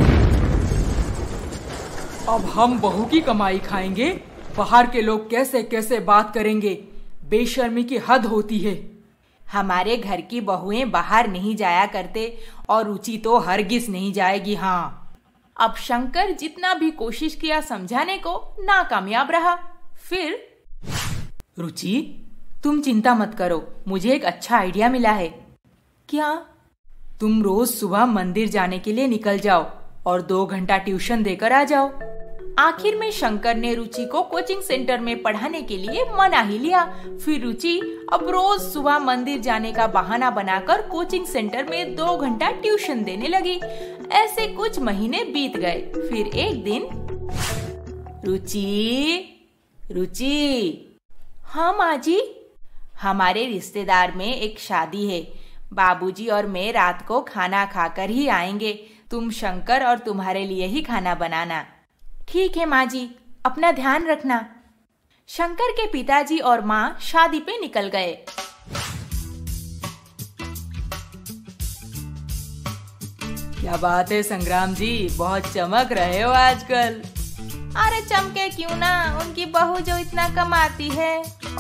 Speaker 3: अब हम बहू की कमाई खाएंगे, बाहर के लोग कैसे कैसे बात करेंगे, बेशर्मी की हद होती है।
Speaker 2: हमारे घर की बहुएं बाहर नहीं जाया करते और रुचि तो हरगिज नहीं जाएगी। हाँ, अब शंकर जितना भी कोशिश किया समझाने को, नाकामयाब रहा। फिर, रुचि, तुम चिंता मत करो, मुझे एक अच्छा आइडिया मिला है। क्या? तुम रोज सुबह मंदिर जाने के लिए निकल जाओ और 2 घंटा ट्यूशन देकर आ जाओ। आखिर में शंकर ने रुचि को कोचिंग सेंटर में पढ़ाने के लिए मना ही लिया। फिर रुचि अब रोज सुबह मंदिर जाने का बहाना बनाकर कोचिंग सेंटर में 2 घंटा ट्यूशन देने लगी। ऐसे कुछ महीने बीत गए। फिर एक दिन, रुचि। हाँ माँ जी। हमारे रिश्तेदार में एक शादी है। बाबूजी और मैं रात को खाना खाकर ही आएंगे। तुम शंकर और तुम्हारे लिए ही खाना बनाना। ठीक है माँ जी, अपना ध्यान रखना। शंकर के पिताजी और माँ शादी पे निकल गए।
Speaker 3: क्या बात है संग्राम जी, बहुत चमक रहे हो आजकल।
Speaker 2: अरे चमके क्यों ना, उनकी बहू जो इतना कमाती है।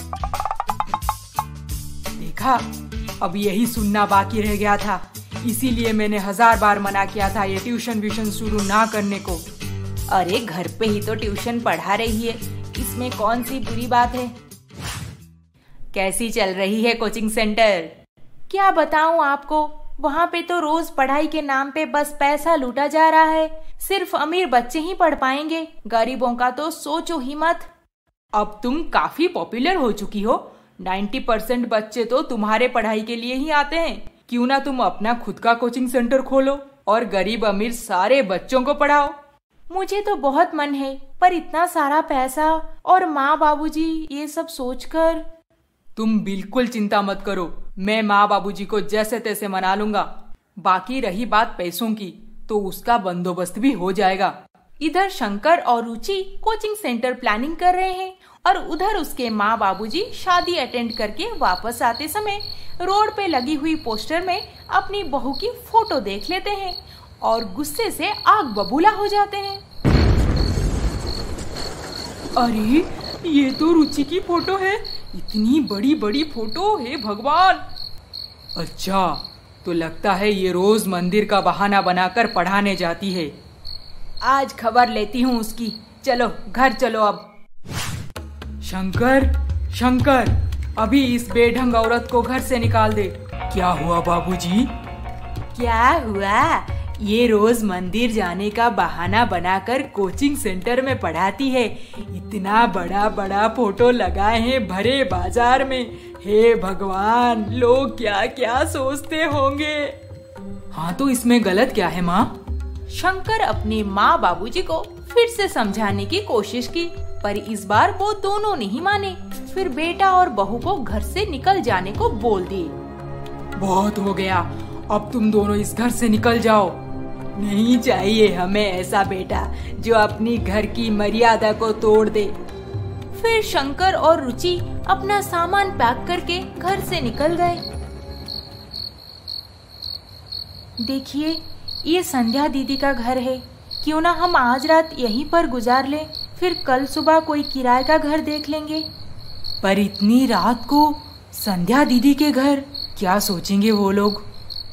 Speaker 3: देखा, अब यही सुनना बाकी रह गया था, इसीलिए मैंने 1000 बार मना किया था ये ट्यूशन व्यूशन शुरू ना करने को।
Speaker 2: अरे घर पे ही तो ट्यूशन पढ़ा रही है, इसमें कौन सी बुरी बात है। कैसी चल रही है कोचिंग सेंटर? क्या बताऊं आपको, वहाँ पे तो रोज पढ़ाई के नाम पे बस पैसा लूटा जा रहा है। सिर्फ अमीर बच्चे ही पढ़ पाएंगे, गरीबों का तो सोचो ही मत।
Speaker 3: अब तुम काफी पॉपुलर हो चुकी हो, 90% बच्चे तो तुम्हारे पढ़ाई के लिए ही आते हैं। क्यों ना तुम अपना खुद का कोचिंग सेंटर खोलो और गरीब अमीर सारे बच्चों को पढ़ाओ।
Speaker 2: मुझे तो बहुत मन है, पर इतना सारा पैसा और माँ बाबूजी ये सब सोचकर।
Speaker 3: तुम बिल्कुल चिंता मत करो, मैं माँ बाबूजी को जैसे तैसे मना लूंगा। बाकी रही बात पैसों की, तो उसका बंदोबस्त भी हो जाएगा।
Speaker 2: इधर शंकर और रुचि कोचिंग सेंटर प्लानिंग कर रहे हैं और उधर उसके माँ बाबूजी शादी अटेंड करके वापस आते समय रोड पे लगी हुई पोस्टर में अपनी बहू की फोटो देख लेते हैं और गुस्से से आग बबूला हो जाते हैं।
Speaker 3: अरे ये तो रुचि की फोटो है, इतनी बड़ी बड़ी फोटो है भगवान। अच्छा, तो लगता है ये रोज मंदिर का बहाना बनाकर पढ़ाने जाती है। आज खबर लेती हूँ उसकी। चलो घर चलो अब। शंकर, अभी इस बेढंग औरत को घर से निकाल दे। क्या हुआ बाबूजी?
Speaker 2: क्या हुआ? ये रोज मंदिर जाने का बहाना बनाकर कोचिंग सेंटर में पढ़ाती है। इतना बड़ा बड़ा फोटो लगाए हैं भरे बाजार में। हे भगवान, लोग क्या क्या सोचते होंगे। हाँ तो इसमें गलत क्या है माँ? शंकर अपने माँ बाबूजी को फिर से समझाने की कोशिश की, पर इस बार वो दोनों नहीं माने। फिर बेटा और बहू को घर से निकल जाने को बोल दिए।
Speaker 3: बहुत हो गया, अब तुम दोनों इस घर से निकल जाओ। नहीं चाहिए हमें ऐसा बेटा जो अपनी घर की मर्यादा को तोड़ दे।
Speaker 2: फिर शंकर और रुचि अपना सामान पैक करके घर से निकल गए। देखिए, ये संध्या दीदी का घर है। क्यों ना हम आज रात यहीं पर गुजार लें, फिर कल सुबह कोई किराए का घर देख लेंगे।
Speaker 3: पर इतनी रात को संध्या दीदी के घर, क्या सोचेंगे वो लोग?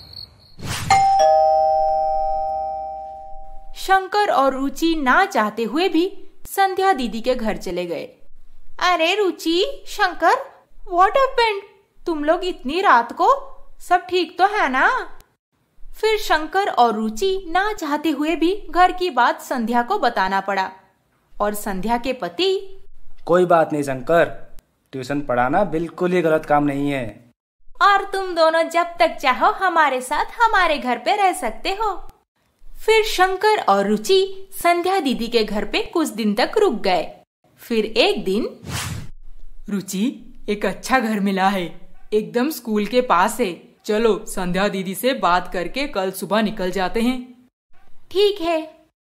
Speaker 2: शंकर और रुचि ना चाहते हुए भी संध्या दीदी के घर चले गए। अरे रुचि, शंकर, व्हाट हैपेंड? तुम लोग इतनी रात को, सब ठीक तो है ना? फिर शंकर और रुचि ना चाहते हुए भी घर की बात संध्या को बताना पड़ा और संध्या के पति,
Speaker 1: कोई बात नहीं शंकर, ट्यूशन पढ़ाना बिल्कुल ही गलत काम नहीं है
Speaker 2: और तुम दोनों जब तक चाहो हमारे साथ हमारे घर पे रह सकते हो। फिर शंकर और रुचि संध्या दीदी के घर पे कुछ दिन तक रुक गए। फिर एक दिन,
Speaker 3: रुचि, एक अच्छा घर मिला है, एकदम स्कूल के पास है। चलो संध्या दीदी से बात करके कल सुबह निकल जाते हैं।
Speaker 2: ठीक है।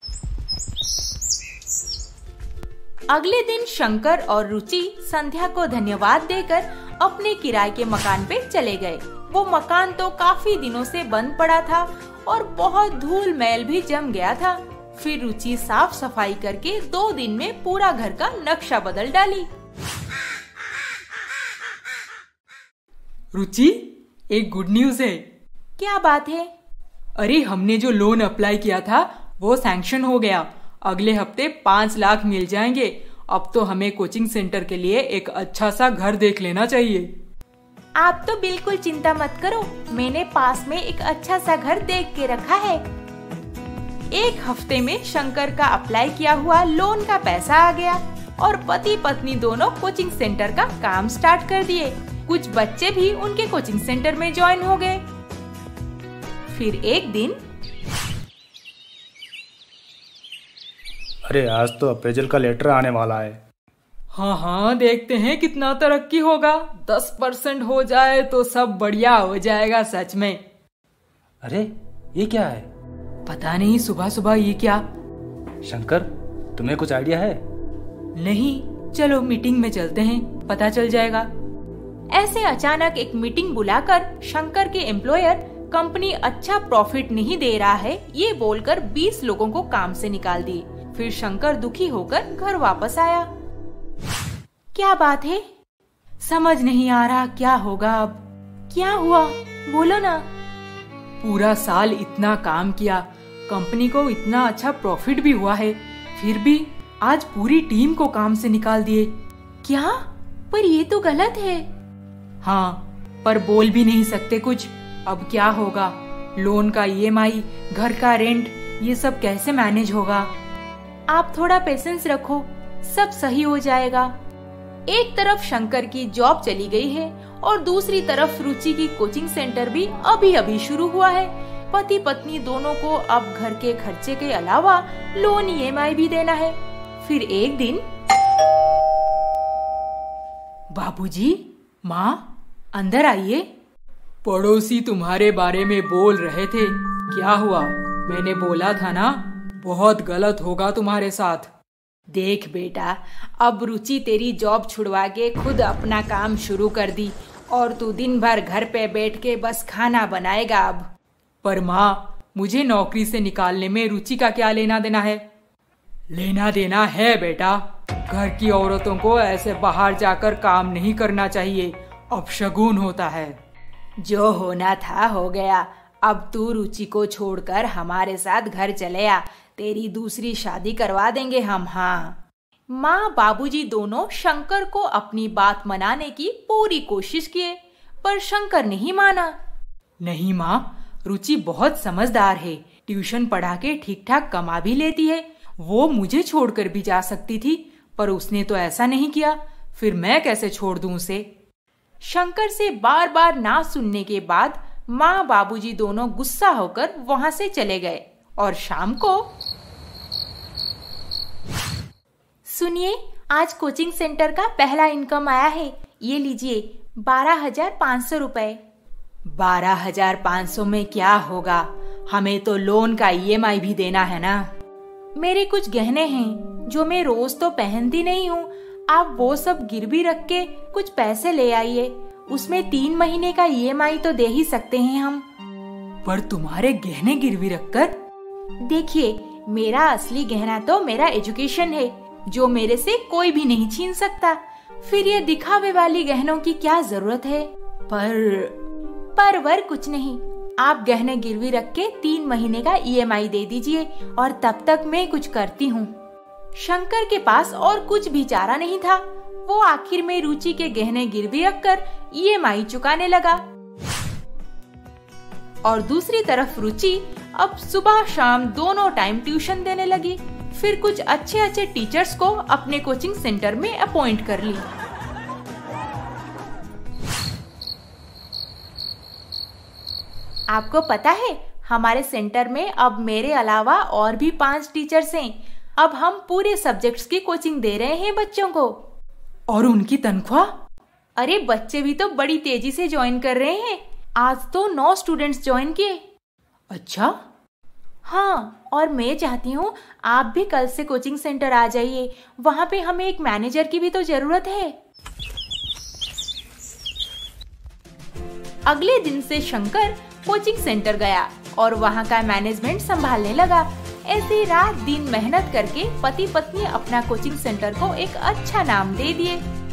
Speaker 2: अगले दिन शंकर और रुचि संध्या को धन्यवाद देकर अपने किराए के मकान पे चले गए। वो मकान तो काफी दिनों से बंद पड़ा था और बहुत धूल मैल भी जम गया था। फिर रुचि साफ सफाई करके 2 दिन में पूरा घर का नक्शा बदल डाली।
Speaker 3: रुचि, एक गुड न्यूज है।
Speaker 2: क्या बात है?
Speaker 3: अरे हमने जो लोन अप्लाई किया था वो सैंक्शन हो गया। अगले हफ्ते 5 लाख मिल जाएंगे। अब तो हमें कोचिंग सेंटर के लिए एक अच्छा सा घर देख लेना चाहिए।
Speaker 2: आप तो बिल्कुल चिंता मत करो, मैंने पास में एक अच्छा सा घर देख के रखा है। 1 हफ्ते में शंकर का अप्लाई किया हुआ लोन का पैसा आ गया और पति पत्नी दोनों कोचिंग सेंटर का काम स्टार्ट कर दिए। कुछ बच्चे भी उनके कोचिंग सेंटर में ज्वाइन हो गए। फिर एक दिन,
Speaker 1: अरे आज तो अप्रेजल का लेटर आने वाला है।
Speaker 3: हाँ, देखते हैं कितना तरक्की होगा। 10% हो जाए तो सब बढ़िया हो जाएगा सच में।
Speaker 1: अरे ये क्या है?
Speaker 3: पता नहीं, सुबह सुबह ये क्या?
Speaker 1: शंकर, तुम्हें कुछ आइडिया है?
Speaker 3: नहीं, चलो मीटिंग में चलते हैं, पता चल जाएगा।
Speaker 2: ऐसे अचानक एक मीटिंग बुलाकर शंकर के एम्प्लॉयर कंपनी अच्छा प्रॉफिट नहीं दे रहा है ये बोलकर 20 लोगों को काम से निकाल दिए। फिर शंकर दुखी होकर घर वापस आया। क्या बात है? समझ नहीं आ रहा क्या होगा अब। क्या हुआ? बोलो ना।
Speaker 3: पूरा साल इतना काम किया, कंपनी को इतना अच्छा प्रॉफिट भी हुआ है, फिर भी आज पूरी टीम को काम से निकाल दिए।
Speaker 2: क्या? पर ये तो गलत है।
Speaker 3: हाँ, पर बोल भी नहीं सकते कुछ। अब क्या होगा? लोन का EMI, घर का रेंट, ये सब कैसे मैनेज होगा?
Speaker 2: आप थोड़ा पेशेंस रखो, सब सही हो जाएगा। एक तरफ शंकर की जॉब चली गई है और दूसरी तरफ रुचि की कोचिंग सेंटर भी अभी अभी शुरू हुआ है। पति पत्नी दोनों को अब घर के खर्चे के अलावा लोन EMI भी देना है। फिर एक दिन,
Speaker 3: बाबूजी, माँ, अंदर आइए। पड़ोसी तुम्हारे बारे में बोल रहे थे, क्या हुआ? मैंने बोला था ना, बहुत गलत होगा तुम्हारे साथ।
Speaker 2: देख बेटा, अब रुचि तेरी जॉब छुड़वा के खुद अपना काम शुरू कर दी और तू दिन भर घर पे बैठ के बस खाना बनाएगा अब।
Speaker 3: पर माँ, मुझे नौकरी से निकालने में रुचि का क्या लेना देना है? लेना देना है बेटा। घर की औरतों को ऐसे बाहर जाकर काम नहीं करना चाहिए, अपशगुन होता है।
Speaker 2: जो होना था हो गया। अब तू रुचि को छोड़कर हमारे साथ घर चले आ, तेरी दूसरी शादी करवा देंगे हम। हाँ। माँ बाबूजी दोनों शंकर को अपनी बात मनाने की पूरी कोशिश किए, पर शंकर नहीं माना।
Speaker 3: नहीं माँ, रुचि बहुत समझदार है, ट्यूशन पढ़ा के ठीक ठाक कमा भी लेती है। वो मुझे छोड़कर भी जा सकती थी, पर उसने तो ऐसा नहीं किया। फिर मैं कैसे छोड़ दूं उसे?
Speaker 2: शंकर से बार बार ना सुनने के बाद माँ बाबूजी दोनों गुस्सा होकर वहाँ से चले गए और शाम को, सुनिए, आज कोचिंग सेंटर का पहला इनकम आया है, ये लीजिए 12,500 रुपए।
Speaker 3: 12,500 में क्या होगा? हमें तो लोन का EMI भी देना है ना।
Speaker 2: मेरे कुछ गहने हैं जो मैं रोज तो पहनती नहीं हूँ, आप वो सब गिरवी रख के कुछ पैसे ले आइए। उसमें 3 महीने का EMI तो दे ही सकते हैं हम।
Speaker 3: पर तुम्हारे गहने गिरवी रखकर?
Speaker 2: देखिए, मेरा असली गहना तो मेरा एजुकेशन है, जो मेरे से कोई भी नहीं छीन सकता। फिर ये दिखावे वाली गहनों की क्या जरूरत है? पर कुछ नहीं, आप गहने गिरवी रख के 3 महीने का EMI दे दीजिए और तब तक मैं कुछ करती हूँ। शंकर के पास और कुछ भी चारा नहीं था। वो आखिर में रुचि के गहने गिरवी रखकर EMI चुकाने लगा। और दूसरी तरफ रुचि अब सुबह शाम दोनों टाइम ट्यूशन देने लगी। फिर कुछ अच्छे अच्छे टीचर्स को अपने कोचिंग सेंटर में अपॉइंट कर ली। आपको पता है, हमारे सेंटर में अब मेरे अलावा और भी 5 टीचर्स हैं। अब हम पूरे सब्जेक्ट्स की कोचिंग दे रहे हैं बच्चों को।
Speaker 3: और उनकी तनख्वाह?
Speaker 2: अरे बच्चे भी तो बड़ी तेजी से ज्वाइन कर रहे हैं। आज तो 9 स्टूडेंट्स ज्वाइन किए।
Speaker 3: अच्छा?
Speaker 2: हाँ, और मैं चाहती हूँ आप भी कल से कोचिंग सेंटर आ जाइए। वहाँ पे हमें एक मैनेजर की भी तो जरूरत है। अगले दिन से शंकर कोचिंग सेंटर गया और वहाँ का मैनेजमेंट संभालने लगा। ऐसे रात दिन मेहनत करके पति पत्नी अपना कोचिंग सेंटर को एक अच्छा नाम दे दिए।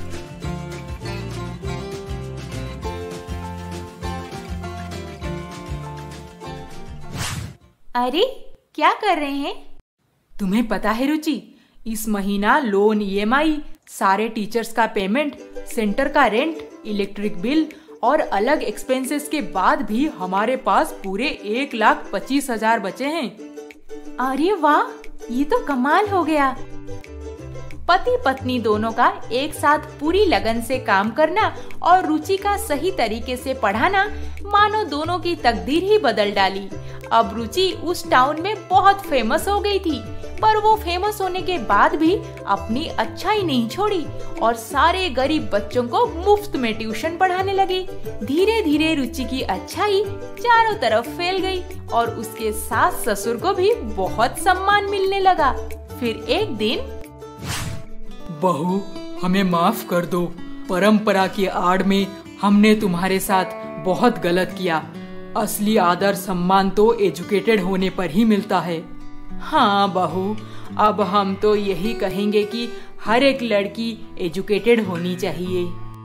Speaker 2: अरे क्या कर रहे हैं?
Speaker 3: तुम्हें पता है रुचि, इस महीना लोन, EMI, सारे टीचर्स का पेमेंट, सेंटर का रेंट, इलेक्ट्रिक बिल और अलग एक्सपेंसेस के बाद भी हमारे पास पूरे 1,25,000 बचे हैं।
Speaker 2: अरे वाह, ये तो कमाल हो गया। पति पत्नी दोनों का एक साथ पूरी लगन से काम करना और रुचि का सही तरीके से पढ़ाना मानो दोनों की तकदीर ही बदल डाली। अब रुचि उस टाउन में बहुत फेमस हो गई थी, पर वो फेमस होने के बाद भी अपनी अच्छाई नहीं छोड़ी और सारे गरीब बच्चों को मुफ्त में ट्यूशन पढ़ाने लगी। धीरे धीरे रुचि की अच्छाई चारों तरफ फैल गई और उसके सास ससुर को भी बहुत सम्मान मिलने लगा। फिर एक दिन,
Speaker 3: बहू, हमें माफ कर दो। परंपरा की आड़ में हमने तुम्हारे साथ बहुत गलत किया। असली आदर सम्मान तो एजुकेटेड होने पर ही मिलता है।
Speaker 2: हाँ बहू, अब हम तो यही कहेंगे कि हर एक लड़की एजुकेटेड होनी चाहिए।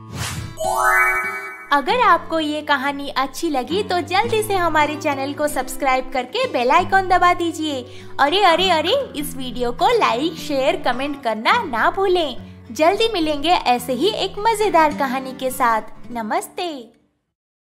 Speaker 2: अगर आपको ये कहानी अच्छी लगी तो जल्दी से हमारे चैनल को सब्सक्राइब करके बेल आइकॉन दबा दीजिए। अरे अरे अरे, इस वीडियो को लाइक, शेयर, कमेंट करना ना भूलें। जल्दी मिलेंगे ऐसे ही एक मजेदार कहानी के साथ। नमस्ते।